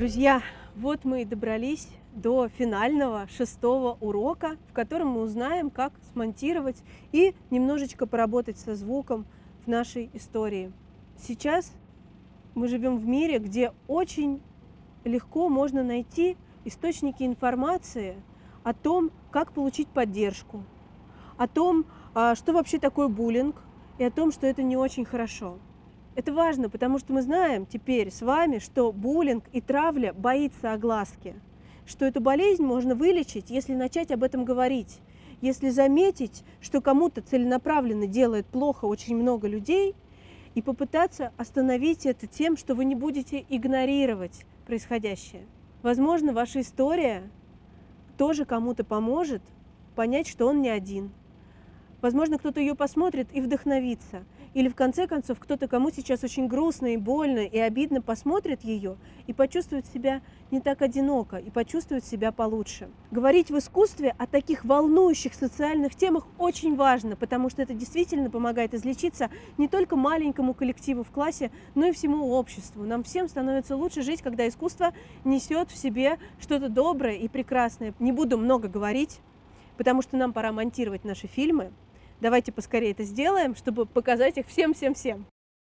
Друзья, вот мы и добрались до финального 6-го урока, в котором мы узнаем, как смонтировать и немножечко поработать со звуком в нашей истории. Сейчас мы живем в мире, где очень легко можно найти источники информации о том, как получить поддержку, о том, что вообще такое буллинг, и о том, что это не очень хорошо. Это важно, потому что мы знаем теперь с вами, что буллинг и травля боится огласки, что эту болезнь можно вылечить, если начать об этом говорить, если заметить, что кому-то целенаправленно делает плохо очень много людей, и попытаться остановить это тем, что вы не будете игнорировать происходящее. Возможно, ваша история тоже кому-то поможет понять, что он не один. Возможно, кто-то ее посмотрит и вдохновится. Или, в конце концов, кто-то, кому сейчас очень грустно и больно и обидно, посмотрит ее и почувствует себя не так одиноко, и почувствует себя получше. Говорить в искусстве о таких волнующих социальных темах очень важно, потому что это действительно помогает излечиться не только маленькому коллективу в классе, но и всему обществу. Нам всем становится лучше жить, когда искусство несет в себе что-то доброе и прекрасное. Не буду много говорить, потому что нам пора монтировать наши фильмы. Давайте поскорее это сделаем, чтобы показать их всем-всем-всем.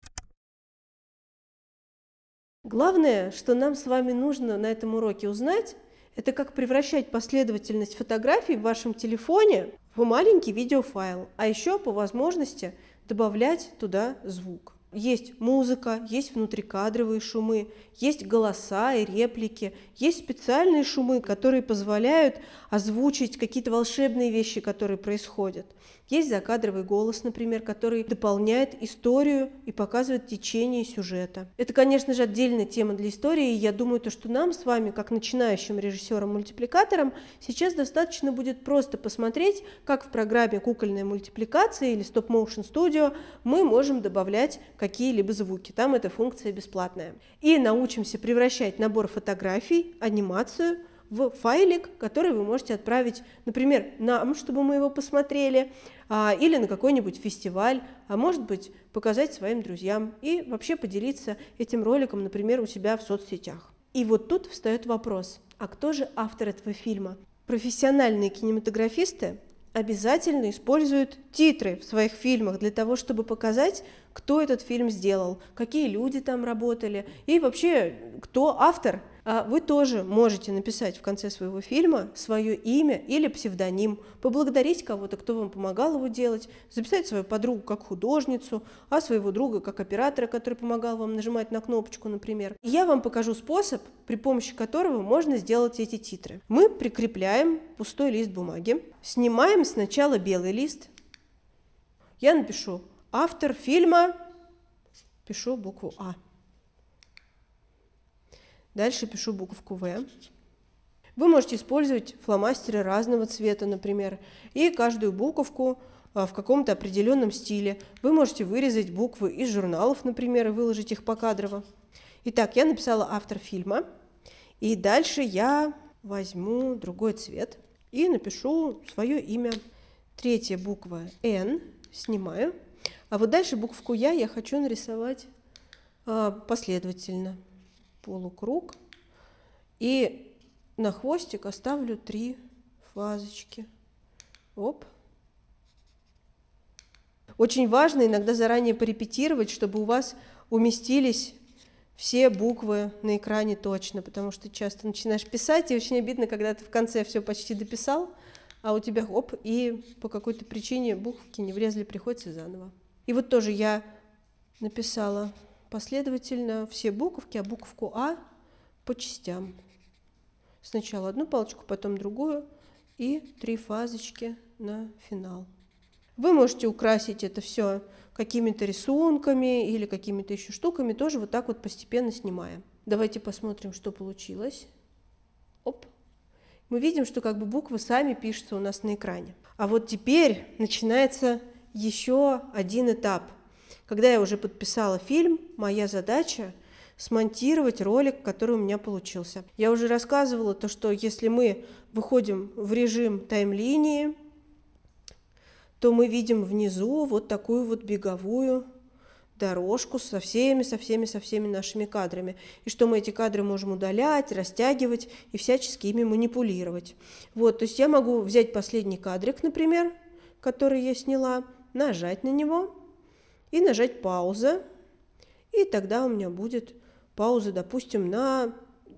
Главное, что нам с вами нужно на этом уроке узнать, это как превращать последовательность фотографий в вашем телефоне в маленький видеофайл, а еще по возможности добавлять туда звук. Есть музыка, есть внутрикадровые шумы, есть голоса и реплики, есть специальные шумы, которые позволяют озвучить какие-то волшебные вещи, которые происходят. Есть закадровый голос, например, который дополняет историю и показывает течение сюжета. Это, конечно же, отдельная тема для истории, и я думаю, что нам с вами, как начинающим режиссерам-мультипликаторам, сейчас достаточно будет просто посмотреть, как в программе «Кукольная мультипликация» или Stop Motion Studio мы можем добавлять какие-либо звуки. Там эта функция бесплатная. И научимся превращать набор фотографий, анимацию в файлик, который вы можете отправить, например, нам, чтобы мы его посмотрели, или на какой-нибудь фестиваль, а может быть, показать своим друзьям и вообще поделиться этим роликом, например, у себя в соцсетях. И вот тут встает вопрос, а кто же автор этого фильма? Профессиональные кинематографисты обязательно используют титры в своих фильмах для того, чтобы показать, кто этот фильм сделал, какие люди там работали и вообще, кто автор. Вы тоже можете написать в конце своего фильма свое имя или псевдоним, поблагодарить кого-то, кто вам помогал его делать, записать свою подругу как художницу, а своего друга как оператора, который помогал вам нажимать на кнопочку, например. И я вам покажу способ, при помощи которого можно сделать эти титры. Мы прикрепляем пустой лист бумаги, снимаем сначала белый лист. Я напишу «Автор фильма», пишу букву «А». Дальше пишу буковку «В». Вы можете использовать фломастеры разного цвета, например, и каждую буковку в каком-то определенном стиле. Вы можете вырезать буквы из журналов, например, и выложить их покадрово. Итак, я написала «Автор фильма», и дальше я возьму другой цвет и напишу свое имя. Третья буква «Н», снимаю. А вот дальше буковку я хочу нарисовать последовательно. Полукруг, и на хвостик оставлю 3 фазочки. Оп. Очень важно иногда заранее порепетировать, чтобы у вас уместились все буквы на экране точно, потому что часто начинаешь писать, и очень обидно, когда ты в конце все почти дописал, а у тебя оп, и по какой-то причине буковки не влезли, приходится заново. И вот тоже я написала последовательно все буковки, а буковку «А» по частям. Сначала одну палочку, потом другую, и 3 фазочки на финал. Вы можете украсить это все какими-то рисунками или какими-то еще штуками, тоже вот так вот постепенно снимая. Давайте посмотрим, что получилось. Оп. Мы видим, что как бы буквы сами пишутся у нас на экране. А вот теперь начинается еще один этап. Когда я уже подписала фильм, моя задача смонтировать ролик, который у меня получился. Я уже рассказывала что если мы выходим в режим таймлинии, то мы видим внизу вот такую вот беговую дорожку со всеми нашими кадрами. И что мы эти кадры можем удалять, растягивать и всячески ими манипулировать. Вот, то есть я могу взять последний кадрик, например, который я сняла, нажать на него и нажать пауза. И тогда у меня будет пауза, допустим, на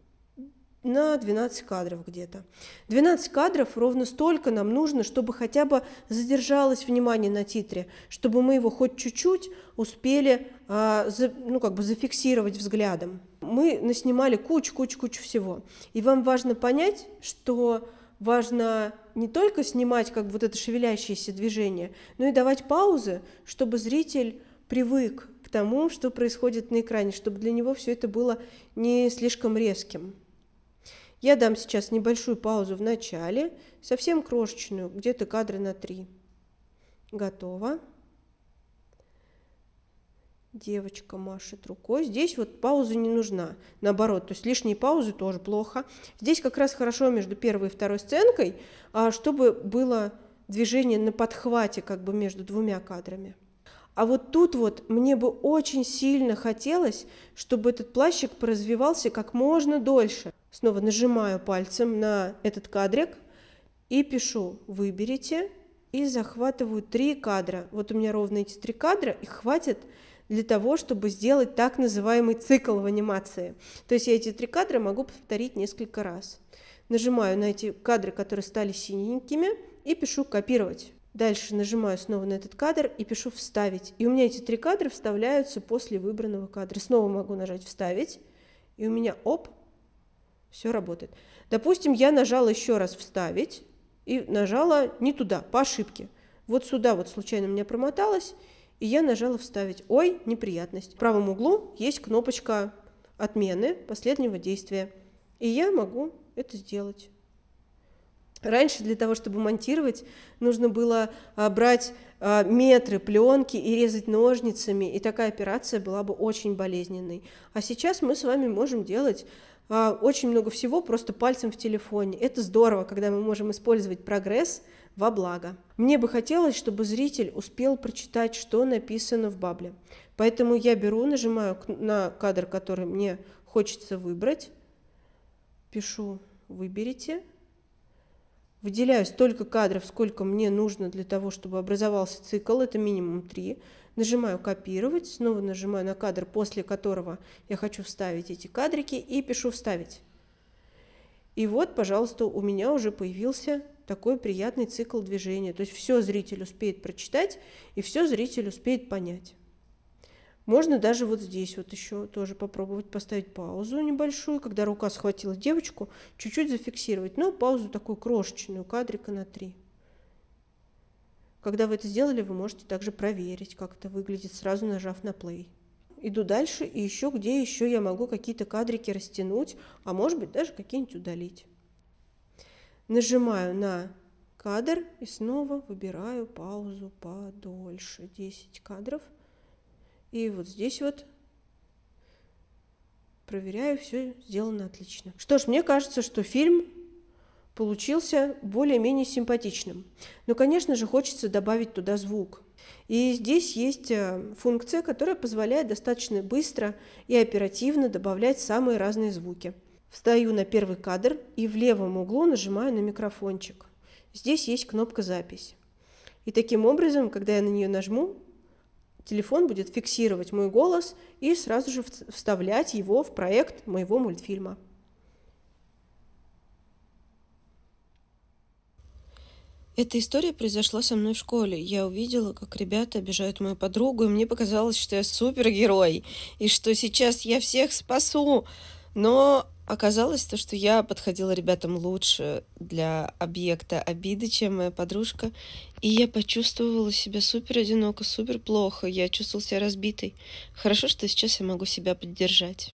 12 кадров где-то. 12 кадров ровно столько нам нужно, чтобы хотя бы задержалось внимание на титре, чтобы мы его хоть чуть-чуть успели зафиксировать взглядом. Мы наснимали кучу всего. И вам важно понять, что важно не только снимать как вот это шевелящееся движение, но и давать паузы, чтобы зритель привык к тому, что происходит на экране, чтобы для него все это было не слишком резким. Я дам сейчас небольшую паузу в начале, совсем крошечную, где-то кадры на 3. Готово. Девочка машет рукой. Здесь вот пауза не нужна. Наоборот, то есть лишние паузы тоже плохо. Здесь как раз хорошо между первой и второй сценкой, чтобы было движение на подхвате как бы между двумя кадрами. А вот тут вот мне бы очень сильно хотелось, чтобы этот плащик поразвивался как можно дольше. Снова нажимаю пальцем на этот кадрик и пишу «Выберите» и захватываю 3 кадра. Вот у меня ровно эти 3 кадра, их хватит для того, чтобы сделать так называемый цикл в анимации. То есть я эти 3 кадра могу повторить несколько раз. Нажимаю на эти кадры, которые стали синенькими, и пишу «Копировать». Дальше нажимаю снова на этот кадр и пишу «Вставить». И у меня эти 3 кадра вставляются после выбранного кадра. Снова могу нажать «Вставить», и у меня все работает. Допустим, я нажала еще раз «Вставить» и нажала не туда, по ошибке. Вот сюда вот случайно у меня промоталось, и я нажала «Вставить». Ой, неприятность. В правом углу есть кнопочка отмены последнего действия, и я могу это сделать. Раньше для того, чтобы монтировать, нужно было брать метры пленки и резать ножницами, и такая операция была бы очень болезненной. А сейчас мы с вами можем делать очень много всего просто пальцем в телефоне. Это здорово, когда мы можем использовать прогресс во благо. Мне бы хотелось, чтобы зритель успел прочитать, что написано в бабле. Поэтому я беру, нажимаю на кадр, который мне хочется выбрать, пишу «Выберите». Выделяю столько кадров, сколько мне нужно для того, чтобы образовался цикл, это минимум 3. Нажимаю «Копировать», снова нажимаю на кадр, после которого я хочу вставить эти кадрики, и пишу «Вставить». И вот, пожалуйста, у меня уже появился такой приятный цикл движения. То есть все зритель успеет прочитать, и все зритель успеет понять. Можно даже вот здесь вот еще тоже попробовать поставить паузу небольшую, когда рука схватила девочку, чуть-чуть зафиксировать, но паузу такую крошечную, кадрика на 3. Когда вы это сделали, вы можете также проверить, как это выглядит, сразу нажав на play. Иду дальше, и еще где еще я могу какие-то кадрики растянуть, а может быть даже какие-нибудь удалить. Нажимаю на кадр и снова выбираю паузу подольше, 10 кадров. И вот здесь вот проверяю, все сделано отлично. Что ж, мне кажется, что фильм получился более-менее симпатичным. Но, конечно же, хочется добавить туда звук. И здесь есть функция, которая позволяет достаточно быстро и оперативно добавлять самые разные звуки. Встаю на первый кадр и в левом углу нажимаю на микрофончик. Здесь есть кнопка «Запись». И таким образом, когда я на нее нажму, телефон будет фиксировать мой голос и сразу же вставлять его в проект моего мультфильма. Эта история произошла со мной в школе. Я увидела, как ребята обижают мою подругу, и мне показалось, что я супергерой, и что сейчас я всех спасу. Но оказалось то, что я подходила ребятам лучше для объекта обиды, чем моя подружка. И я почувствовала себя супер одиноко, супер плохо. Я чувствовала себя разбитой. Хорошо, что сейчас я могу себя поддержать.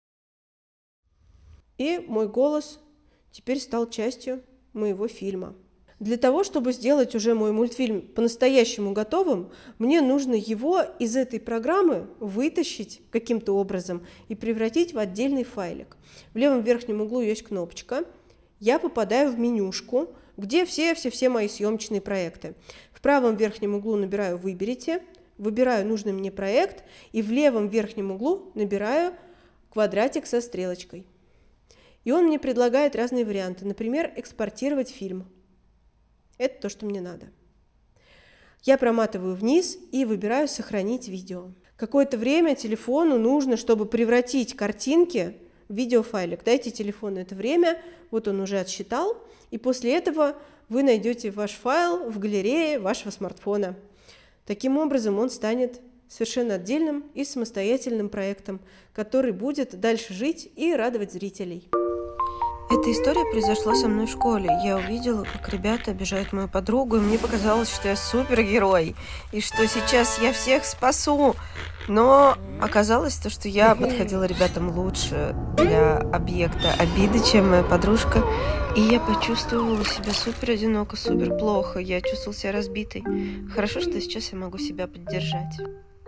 И мой голос теперь стал частью моего фильма. Для того, чтобы сделать уже мой мультфильм по-настоящему готовым, мне нужно его из этой программы вытащить каким-то образом и превратить в отдельный файлик. В левом верхнем углу есть кнопочка. Я попадаю в менюшку, где все мои съемочные проекты. В правом верхнем углу набираю «Выберите», выбираю нужный мне проект и в левом верхнем углу набираю квадратик со стрелочкой. И он мне предлагает разные варианты. Например, экспортировать фильм. Это то, что мне надо. Я проматываю вниз и выбираю «Сохранить видео». Какое-то время телефону нужно, чтобы превратить картинки в видеофайлик. Дайте телефону это время, вот он уже отсчитал, и после этого вы найдете ваш файл в галерее вашего смартфона. Таким образом, он станет совершенно отдельным и самостоятельным проектом, который будет дальше жить и радовать зрителей. Эта история произошла со мной в школе. Я увидела, как ребята обижают мою подругу, и мне показалось, что я супергерой, и что сейчас я всех спасу. Но оказалось то, что я подходила ребятам лучше для объекта обиды, чем моя подружка. И я почувствовала себя супер одиноко, супер плохо. Я чувствовала себя разбитой. Хорошо, что сейчас я могу себя поддержать.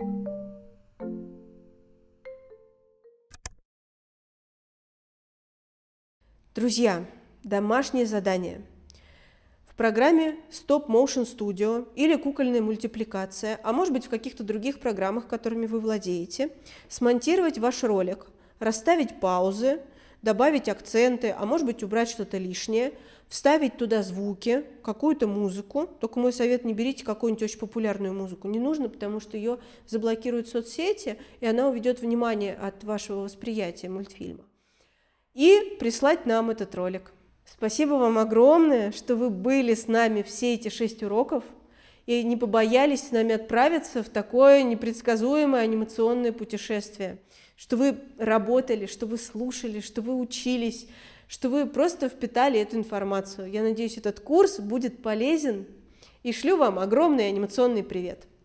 Друзья, домашнее задание. В программе Stop Motion Studio или кукольная мультипликация, а может быть в каких-то других программах, которыми вы владеете, смонтировать ваш ролик, расставить паузы, добавить акценты, а может быть убрать что-то лишнее, вставить туда звуки, какую-то музыку. Только мой совет: не берите какую-нибудь очень популярную музыку. Не нужно, потому что ее заблокируют соцсети, и она уведет внимание от вашего восприятия мультфильма. И прислать нам этот ролик. Спасибо вам огромное, что вы были с нами все эти 6 уроков и не побоялись с нами отправиться в такое непредсказуемое анимационное путешествие, что вы работали, что вы слушали, что вы учились, что вы просто впитали эту информацию. Я надеюсь, этот курс будет полезен, и шлю вам огромный анимационный привет.